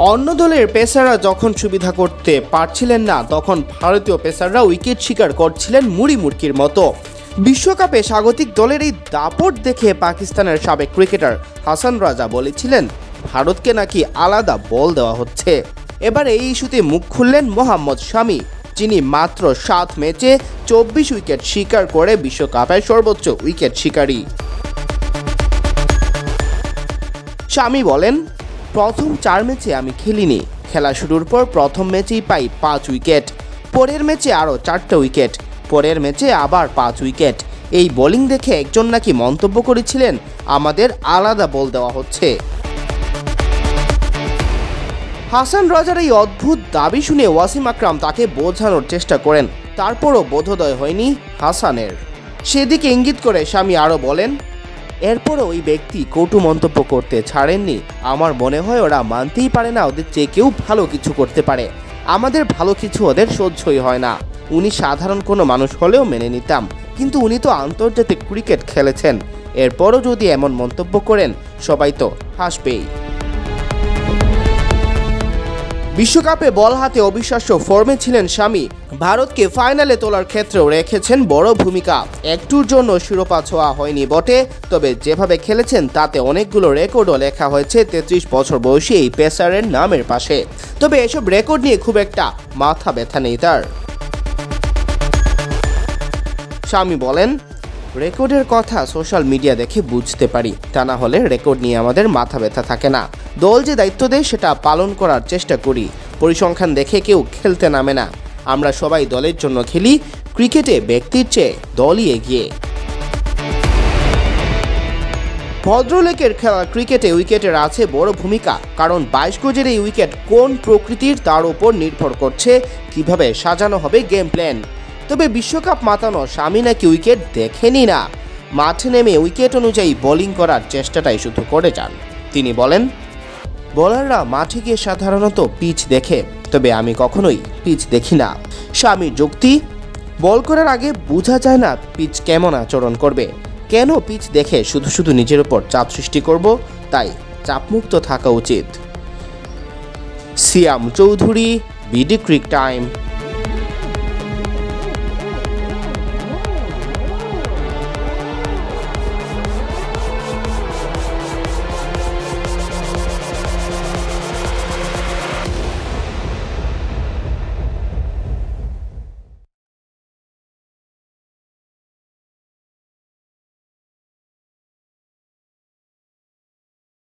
অন্য দলের পেসাররা যখন সুবিধা করতে পারছিলেন না, তখন ভারতীয় পেসাররা উইকেট শিকার করছিলেন মুড়ি মুড়কির মতো। বিশ্বকাপে স্বাগতিক দলের এই দাপট দেখে পাকিস্তানের সাবেক ক্রিকেটার হাসান রাজা বলেছিলেন ভারতকে নাকি আলাদা বল দেওয়া হচ্ছে। এবার এই ইস্যুতে মুখ খুললেন মোহাম্মদ শামি, যিনি মাত্র 7 ম্যাচে 24 উইকেট শিকার করে বিশ্বকাপের সর্বোচ্চ উইকেট শিকারী। শামি বলেন, প্রথম 4 ম্যাচে আমি খেলিনি। খেলা শুরুর পর প্রথম ম্যাচেই পাই 5 উইকেট, পরের ম্যাচে আরও 4টা উইকেট, পরের ম্যাচে আবার 5 উইকেট। এই বোলিং দেখে একজন নাকি মন্তব্য করেছিলেন আমাদের আলাদা বল দেওয়া হচ্ছে। হাসান রাজার এই অদ্ভুত দাবি শুনে ওয়াসিম আকরাম তাকে বোঝানোর চেষ্টা করেন, তারপরও বোধোদয় হয়নি হাসানের। সেদিকে ইঙ্গিত করে শামি আরও বলেন, এরপরও ওই ব্যক্তি কটু মন্তব্য করতে ছাড়েননি। আমার মনে হয় ওরা মানতেই পারে না ওদের চেয়ে কেউ ভালো কিছু করতে পারে। আমাদের ভালো কিছু ওদের সহ্যই হয় না। উনি সাধারণ কোনো মানুষ হলেও মেনে নিতাম, কিন্তু উনি তো আন্তর্জাতিক ক্রিকেট খেলেছেন। এরপরও যদি এমন মন্তব্য করেন সবাই তো হাসবেই। বিশ্বকাপে বল হাতে অবিশ্বাস্য ফর্মে ছিলেন শামি। ভারতকে ফাইনালে তোলার ক্ষেত্রেও রেখেছেন বড় ভূমিকা। একটুর জন্য শিরোপা ছোঁয়া হয়নি বটে, তবে যেভাবে খেলেছেন তাতে অনেকগুলো রেকর্ডও লেখা হয়েছে 33 বছর বয়সী এই পেসারের নামের পাশে। তবে এসব রেকর্ড নিয়ে খুব একটা মাথা ব্যথা নেই তার। শামি বলেন, রেকর্ডের কথা সোশ্যাল মিডিয়া দেখে বুঝতে পারি, তা না হলে রেকর্ড নিয়ে আমাদের মাথা ব্যথা থাকে না। দল যে দায়িত্ব দেয় সেটা পালন করার চেষ্টা করি। পরিসংখ্যান দেখে কেউ খেলতে নামে না। আমরা সবাই দলের জন্য খেলি। ক্রিকেটে ব্যক্তির চেয়ে দলই এগিয়ে। ভদ্রলোকের খেলা ক্রিকেটে উইকেটের আছে বড় ভূমিকা, কারণ 22 গজের এই উইকেট কোন প্রকৃতির তার উপর নির্ভর করছে কিভাবে সাজানো হবে গেম প্ল্যান। তবে বিশ্বকাপ মাতানো শামি নাকি উইকেট দেখেনি না, মাঠে নেমে উইকেট অনুযায়ী বোলিং করার চেষ্টাটাই শুধু করে যান। তিনি বলেন, বোলাররা মাঠে গিয়ে সাধারণত পিচ দেখে, তবে আমি কখনোই পিচ দেখি না। শামির যুক্তি, বল করার আগে বোঝা যায় না পিচ কেমন আচরণ করবে। কেন পিচ দেখে শুধু শুধু নিজের উপর চাপ সৃষ্টি করব? তাই চাপমুক্ত থাকা উচিত। Siam Chowdhury, BD cric time.